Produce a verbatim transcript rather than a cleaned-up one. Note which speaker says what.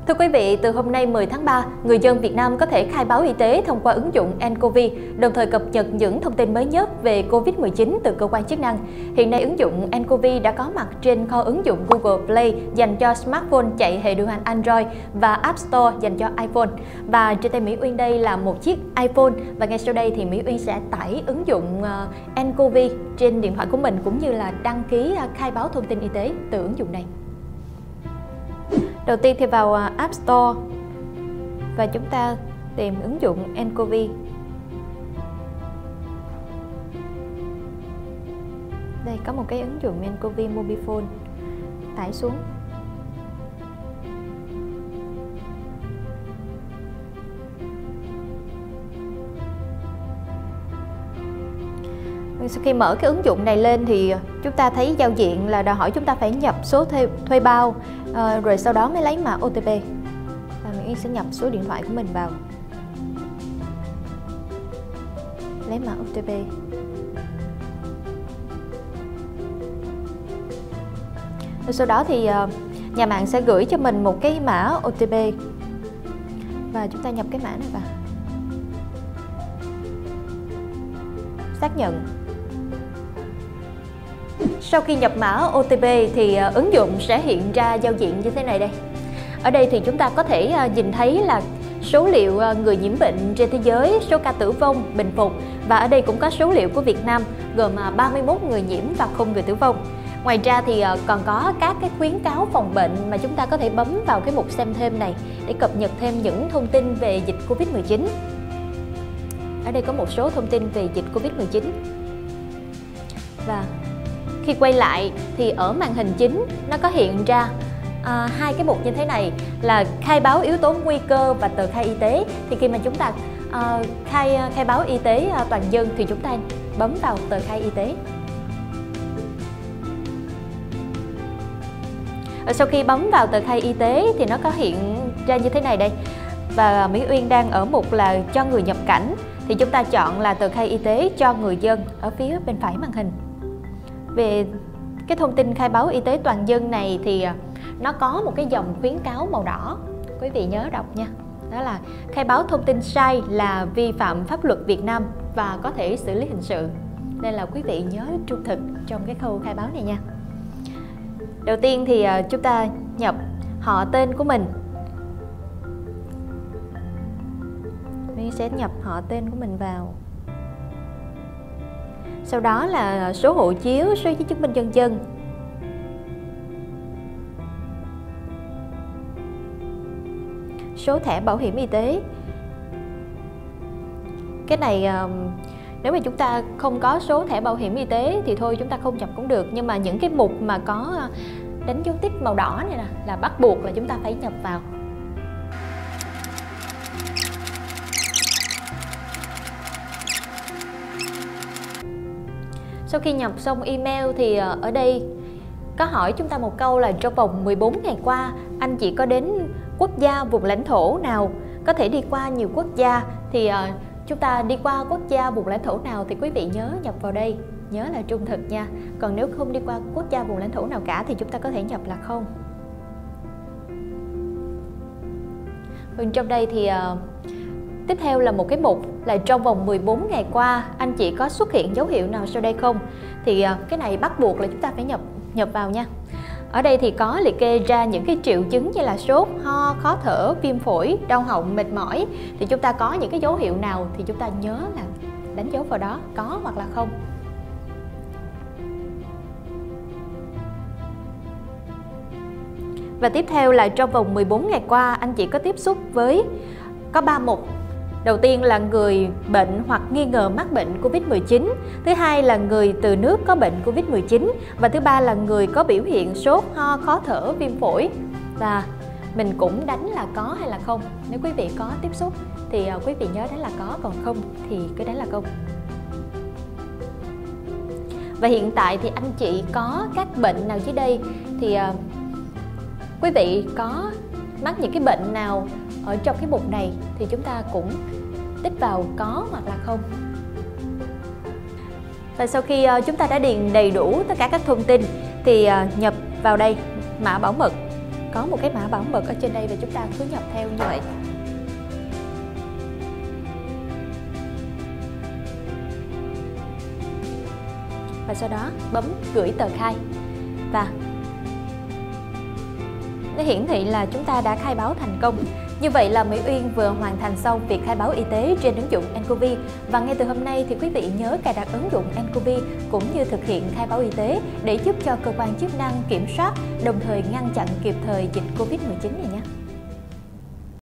Speaker 1: Thưa quý vị, từ hôm nay mười tháng ba, người dân Việt Nam có thể khai báo y tế thông qua ứng dụng nCoV, đồng thời cập nhật những thông tin mới nhất về Covid mười chín từ cơ quan chức năng. Hiện nay, ứng dụng nCoV đã có mặt trên kho ứng dụng Google Play dành cho smartphone chạy hệ điều hành Android và App Store dành cho iPhone. Và trên tay Mỹ Uyên đây là một chiếc iPhone, và ngay sau đây thì Mỹ Uyên sẽ tải ứng dụng nCoV trên điện thoại của mình cũng như là đăng ký khai báo thông tin y tế từ ứng dụng này. Đầu tiên thì vào App Store và chúng ta tìm ứng dụng nCoV. Đây có một cái ứng dụng nCoV Mobifone, tải xuống. Sau khi mở cái ứng dụng này lên thì chúng ta thấy giao diện là đòi hỏi chúng ta phải nhập số thuê, thuê bao, à, rồi sau đó mới lấy mã ô tê pê. Và mình sẽ nhập số điện thoại của mình vào, lấy mã ô tê pê. Rồi sau đó thì nhà mạng sẽ gửi cho mình một cái mã ô tê pê và chúng ta nhập cái mã này vào, xác nhận. Sau khi nhập mã ô tê pê thì uh, ứng dụng sẽ hiện ra giao diện như thế này đây. Ở đây thì chúng ta có thể uh, nhìn thấy là số liệu uh, người nhiễm bệnh trên thế giới, số ca tử vong, bình phục, và ở đây cũng có số liệu của Việt Nam gồm uh, ba mươi mốt người nhiễm và không người tử vong. Ngoài ra thì uh, còn có các cái khuyến cáo phòng bệnh mà chúng ta có thể bấm vào cái mục xem thêm này để cập nhật thêm những thông tin về dịch Covid mười chín. Ở đây có một số thông tin về dịch Covid mười chín. Và khi quay lại thì ở màn hình chính nó có hiện ra à, hai cái mục như thế này là khai báo yếu tố nguy cơ và tờ khai y tế. Thì khi mà chúng ta à, khai khai báo y tế à, toàn dân thì chúng ta bấm vào tờ khai y tế. Và sau khi bấm vào tờ khai y tế thì nó có hiện ra như thế này đây. Và Mỹ Uyên đang ở mục là cho người nhập cảnh, thì chúng ta chọn là tờ khai y tế cho người dân ở phía bên phải màn hình. Về cái thông tin khai báo y tế toàn dân này thì nó có một cái dòng khuyến cáo màu đỏ, quý vị nhớ đọc nha. Đó là khai báo thông tin sai là vi phạm pháp luật Việt Nam và có thể xử lý hình sự. Nên là quý vị nhớ trung thực trong cái khâu khai báo này nha. Đầu tiên thì chúng ta nhập họ tên của mình. Mình sẽ nhập họ tên của mình vào. Sau đó là số hộ chiếu, số giấy chứng minh nhân dân. Số thẻ bảo hiểm y tế. Cái này nếu mà chúng ta không có số thẻ bảo hiểm y tế thì thôi chúng ta không nhập cũng được. Nhưng mà những cái mục mà có đánh dấu tích màu đỏ này nè là bắt buộc là chúng ta phải nhập vào. Sau khi nhập xong email thì ở đây có hỏi chúng ta một câu là trong vòng mười bốn ngày qua anh chị có đến quốc gia vùng lãnh thổ nào, có thể đi qua nhiều quốc gia thì chúng ta đi qua quốc gia vùng lãnh thổ nào thì quý vị nhớ nhập vào đây, nhớ là trung thực nha. Còn nếu không đi qua quốc gia vùng lãnh thổ nào cả thì chúng ta có thể nhập là không. Bên trong đây thì tiếp theo là một cái mục là trong vòng mười bốn ngày qua anh chị có xuất hiện dấu hiệu nào sau đây không? Thì cái này bắt buộc là chúng ta phải nhập nhập vào nha. Ở đây thì có liệt kê ra những cái triệu chứng như là sốt, ho, khó thở, viêm phổi, đau họng, mệt mỏi. Thì chúng ta có những cái dấu hiệu nào thì chúng ta nhớ là đánh dấu vào đó, có hoặc là không. Và tiếp theo là trong vòng mười bốn ngày qua anh chị có tiếp xúc với, có ba mục. Đầu tiên là người bệnh hoặc nghi ngờ mắc bệnh Covid mười chín. Thứ hai là người từ nước có bệnh Covid mười chín. Và thứ ba là người có biểu hiện sốt, ho, khó thở, viêm phổi. Và mình cũng đánh là có hay là không. Nếu quý vị có tiếp xúc thì quý vị nhớ đánh là có, còn không thì cứ đánh là không. Và hiện tại thì anh chị có các bệnh nào dưới đây thì uh, quý vị có mắc những cái bệnh nào ở trong cái mục này thì chúng ta cũng tích vào có hoặc là không. Và sau khi uh, chúng ta đã điền đầy đủ tất cả các thông tin thì uh, nhập vào đây mã bảo mật có một cái mã bảo mật ở trên đây và chúng ta cứ nhập theo như vậy. Và sau đó bấm gửi tờ khai và nó hiển thị là chúng ta đã khai báo thành công. Như vậy là Mỹ Uyên vừa hoàn thành xong việc khai báo y tế trên ứng dụng nCoV. Và ngay từ hôm nay thì quý vị nhớ cài đặt ứng dụng nCoV cũng như thực hiện khai báo y tế để giúp cho cơ quan chức năng kiểm soát, đồng thời ngăn chặn kịp thời dịch Covid mười chín này nhé.